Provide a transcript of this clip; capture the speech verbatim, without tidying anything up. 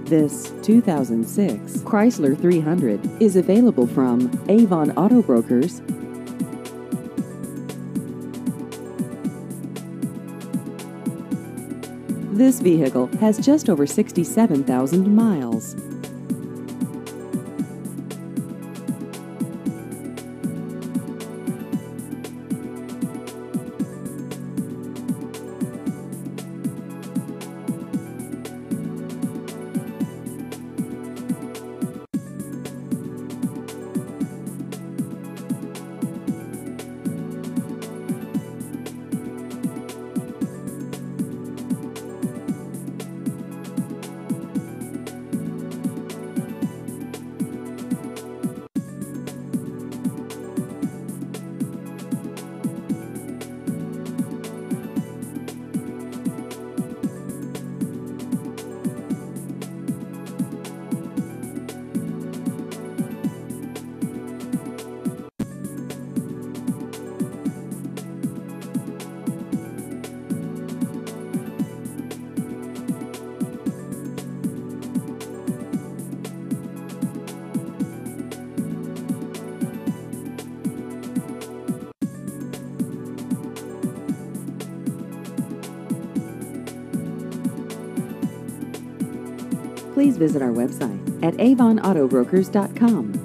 This two thousand six Chrysler three hundred is available from Avon Auto Brokers. This vehicle has just over sixty-seven thousand miles. Please visit our website at avon auto brokers dot com.